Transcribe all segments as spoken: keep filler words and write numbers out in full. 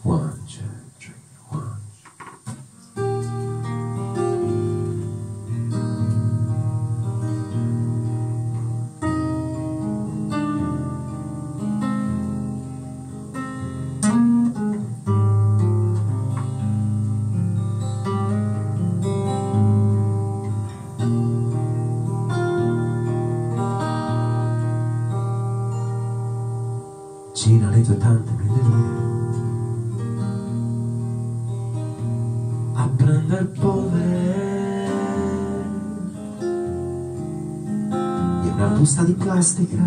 One, two, three, one. Gina le tue tante mille lire a prender polvere in una busta di plastica.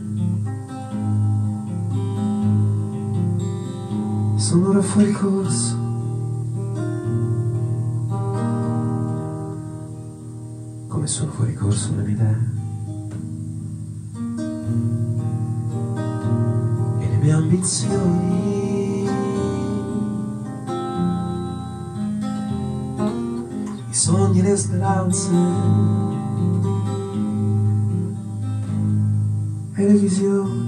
Sono ora fuori corso, come sono fuori corso le mie idee e le mie ambizioni, i sogni e le speranze e le visioni.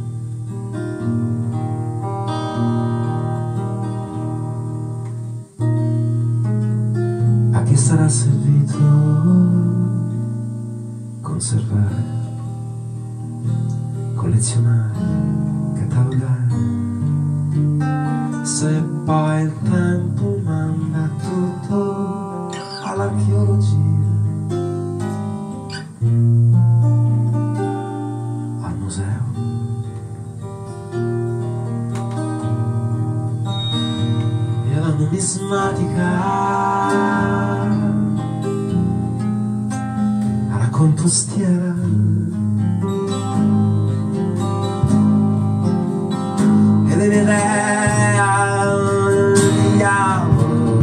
A che sarà servito conservare, collezionare, catalogare, se poi il tempo manda tutto all'archeologia, al museo, e alla numismatica, alla compostiera, e le mie idee al diavolo,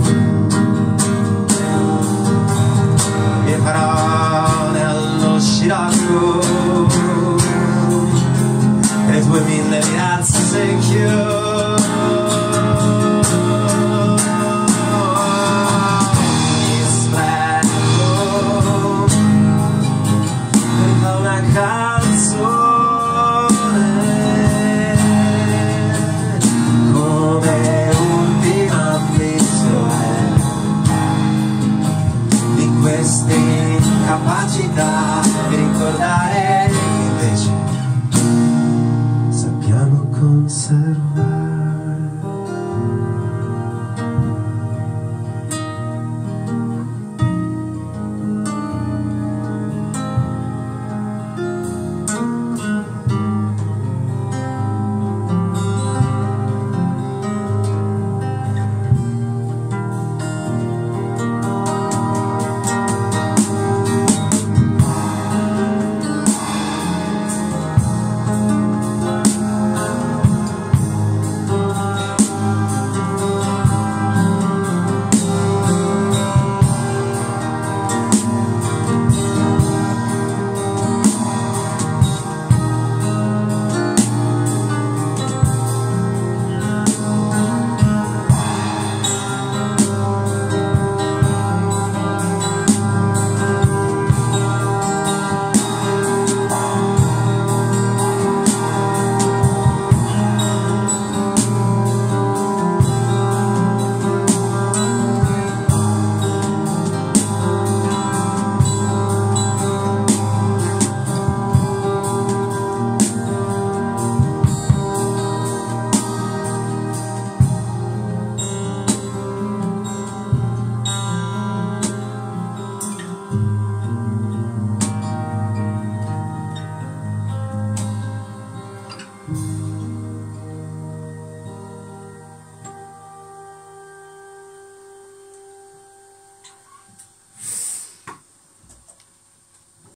le parole allo scirocco, e le tue mille miracce